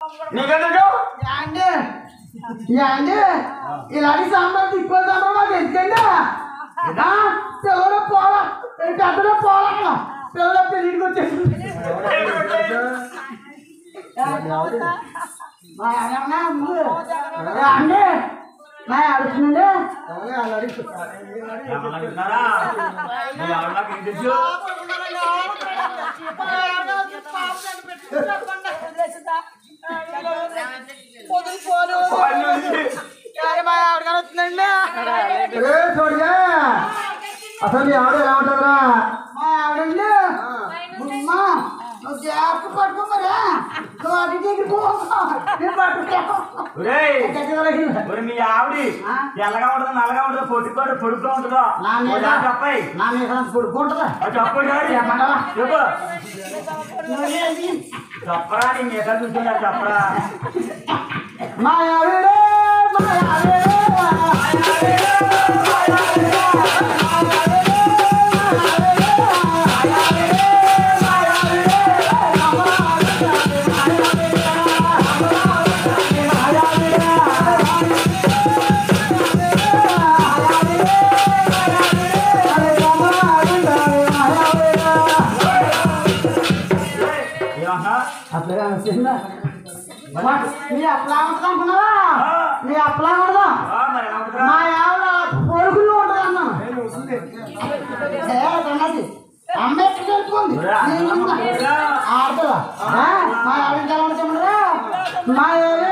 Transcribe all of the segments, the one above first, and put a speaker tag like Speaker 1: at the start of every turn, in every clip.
Speaker 1: ఇలాంటి సాంబార్ తిప్పే సాంబార్ మాకు ఎందుకండి పిల్లలు పోలా పెద్దలో పోలా పిల్లలు పెళ్ళికి వచ్చేసి అండి నా అడుగుతుందండి అసలు మీ ఆవిడ ఎలా ఉంటుందిరా మా ఆవిడండి నువ్వు జాగ్రత్త పట్టుకో మరి
Speaker 2: మీ ఆవిడ ఎల్లగా ఉంటుందో నల్లగా ఉంటుందో పొడుగ్గా ఉంటుందో
Speaker 1: పొడుకుంటుందా
Speaker 2: చెప్పరా నీ మీద చూస్తున్నా చెప్పరా
Speaker 1: మా ఆవిడ నీ అప్లా ఉంటుంది అనుకున్నావా నీ అప్లా ఉండదా మా ఆవిడ పొరుగుల్లో ఉంటుంది అన్నా అమ్మ ఎక్కడ తెలుసుకుంది ఆడదా మా ఆవిడ ఎలా ఉండరా మా ఆవిడ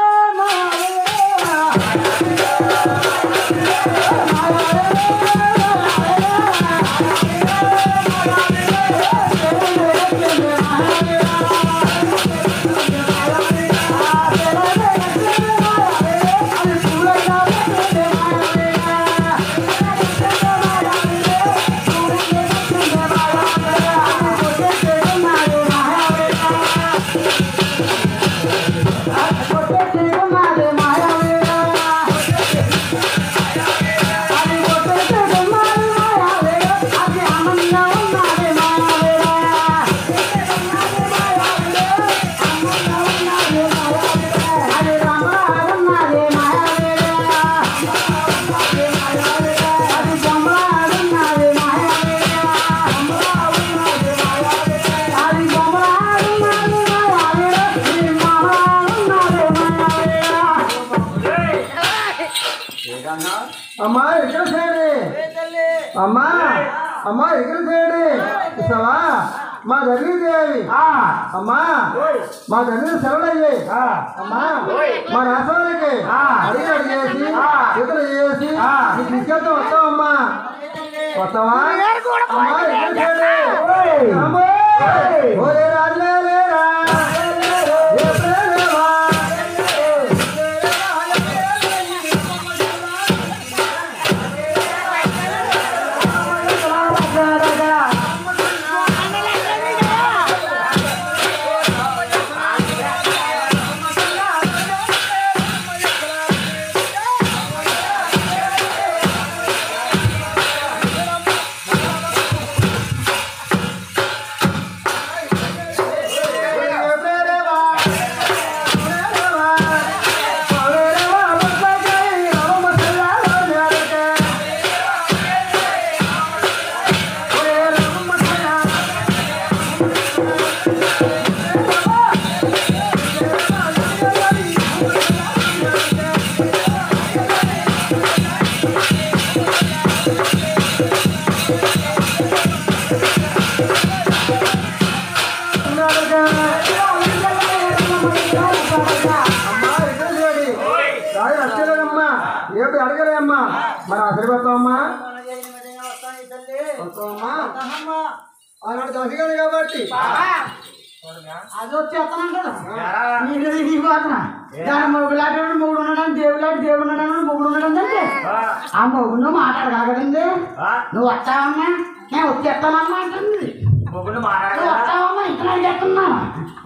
Speaker 1: అమ్మా ఇక్కడ చేయండి అమ్మా అమ్మా ఇక్కడ చేయండి ఇస్తావా మా దగ్గర చేయాలి అమ్మా మా దగ్గర సెలవులు అయ్యాయి అమ్మా మా రాష్ట్రాలకి అడిగి అడిగేసి ఇతరు చేసి నీకు తీసుకెళ్తా వస్తావమ్మా వస్తావా అమ్మా ఇక్కడ చేయండి అమ్మా రాజులే లేరా అడగలే అమ్మా మరి ఆశీర్వదమ్మా ఆనాడు దశగాను కాబట్టి అది వచ్చేస్తాను కదా దాని మొగులాంటి మొగుడు ఉన్నాడని దేవుడు ఉన్నాడని మొగుడు ఉన్నాడంటే ఆ మొగుడు మాట్లాడు కాకదండి నువ్వు వచ్చావమ్మా నేను వచ్చేస్తానమ్మా అంటుంది నువ్వు వచ్చావమ్మా ఇంట్లో చెప్తున్నాను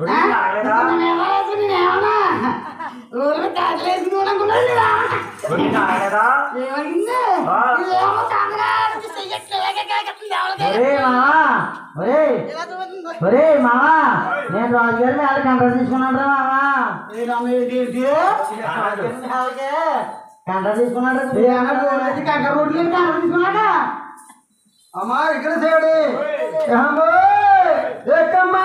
Speaker 1: నేనేమన్నా ఊరికి కాకలేసి అనుకున్నాను
Speaker 2: కాలేదా
Speaker 1: ఏమైంది
Speaker 2: ఆ.
Speaker 1: ఇదేమో తండ్రి చెయ్యట్లేదు
Speaker 3: ఒరే మావా ఒరే ఒరే మావా నేను రాజుగారి మీద కంట్రోల్ తీసుకున్నాడు రా మావా కంట్రోల్ తీసుకున్నాడు
Speaker 1: కంట రోడ్లు కంట తీసుకున్నాడా
Speaker 3: అమ్మా ఇక్కడ చేయడు ఎక్కమ్మా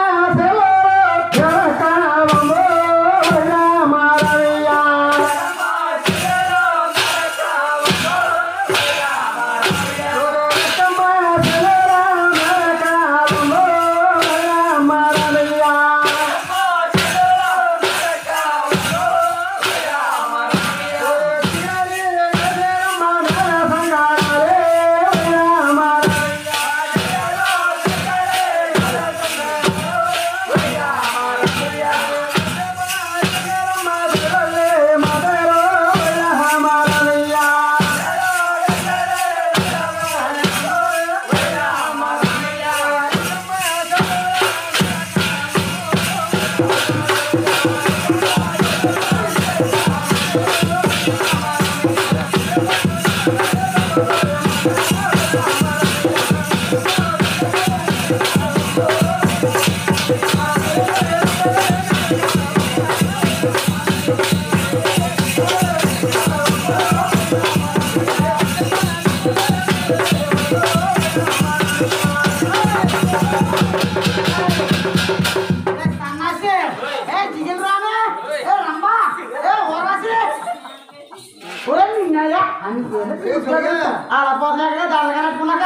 Speaker 1: అలా పోతున్నాక దాని కనుక్కున్నాక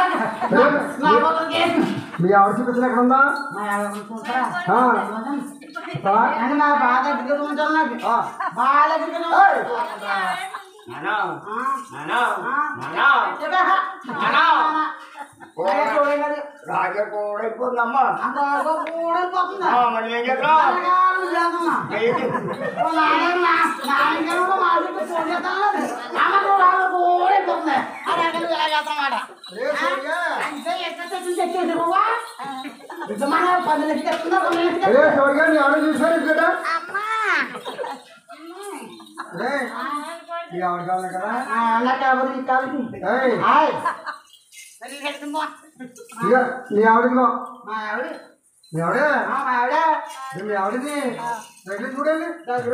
Speaker 3: మీ ఆవిడ చూపించిన ఎక్కడ ఉందా
Speaker 1: నా బాధ దగ్గర ఉంటాను నాకు బాగా
Speaker 2: రాజా కూడైపోతుందమ్మా
Speaker 1: కూడైపోతుందా
Speaker 2: మరి ఏం చేద్దాం
Speaker 3: మీ ఆవిడ చూసారు కదా మీ ఆవిడ కావాలి కదా మీ ఆవిడలో మీ ఆవిడే మీ ఆవిడని దగ్గర చూడండి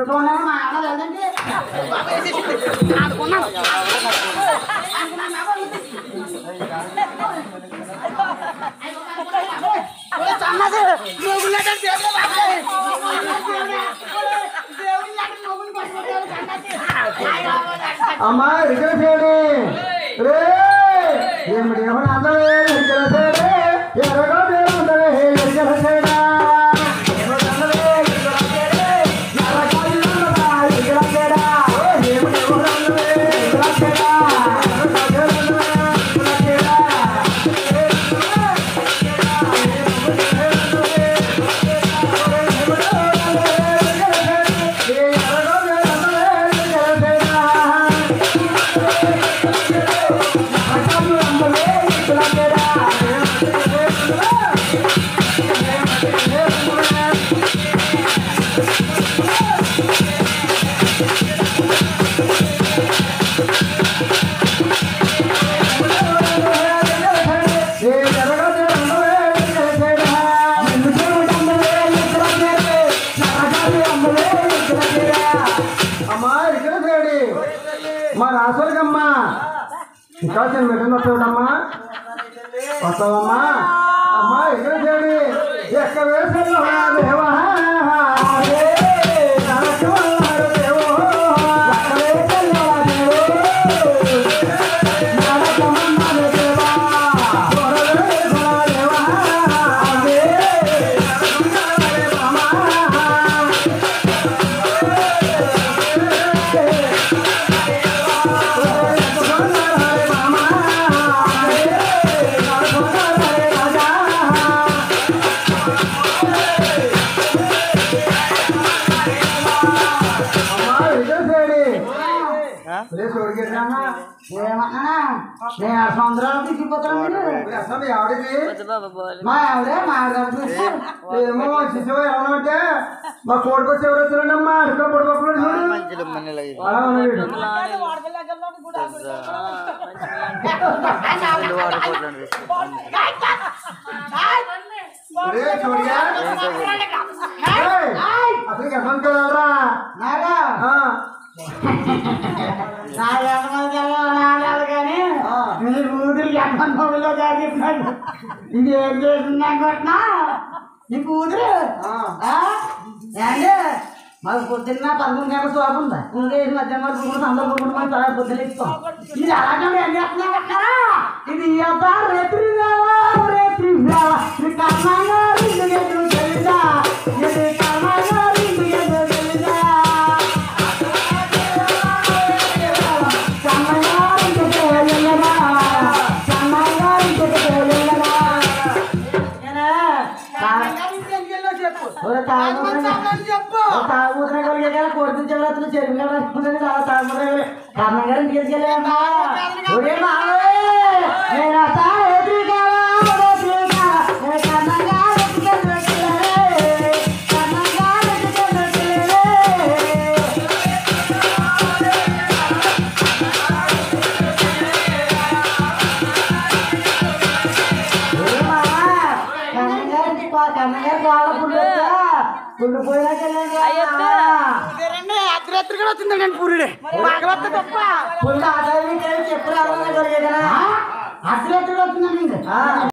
Speaker 3: అమ్మా ఇక్కడ చేయండి రే ఏమిటి ఏమన్నా అందరూ ఇక్కడ చేయండి ఎరగా మీరు అందరూ ఇక్కడ చేయడా మా రాసులకమ్మా ఇంకా నేను పెట్టిన వస్తాడమ్మా వస్తావమ్మా అమ్మా ఇక్కడ చేయండి ఎక్కడ వేసా దేవా
Speaker 1: నేను సంవత్సరాలు తీసుకుపోతాను మా ఆవిడే మా ఆవిడ
Speaker 3: ఏమో శిశువు ఎలా ఉంటే మా కోడికొచ్చి ఎవరు వచ్చారండి అమ్మా అడుగు పొడిపోతున్నాడు చూడు అలా ఉన్నాడు చూడియా అసలు ఎంత కదరా
Speaker 1: నాగా నాగాలి కానీ నీ కూతురికి అమ్మలో జాగిస్తున్నాడు. ఇది ఏం చేసింది అనుకుంటున్నా నీ కూతురు ఏంటి మాకు పొద్దున్న 11 గంటల శోభ ఉందా ఇంకేసి మధ్యాహ్నం వరకు కూడా అందరూ కూడా మనం చాలా పొద్దున ఇస్తాం. ఇది అలాగే ఏం చేస్తున్నా కట్టారా ఇది రేత్రి రేత్రి ఇది కర్ణంగా రెండు తెలియదా ఇది కర్ణంగా రెండు తెలియదా తాగుతున్న కలిగే కొడుతున్న చెవులు చెరువు కడుతుంది తాగుతున్న కారణం గారు ఇంటికి వెళ్ళామా పుల్లు పోయినాక అర్ధరాత్రి కూడా వచ్చిందండి పురుడే తప్ప పుల్లు ఆదాయం చెప్పు రావాలని జరిగే కదా అర్ధరాత్రి వచ్చిందండి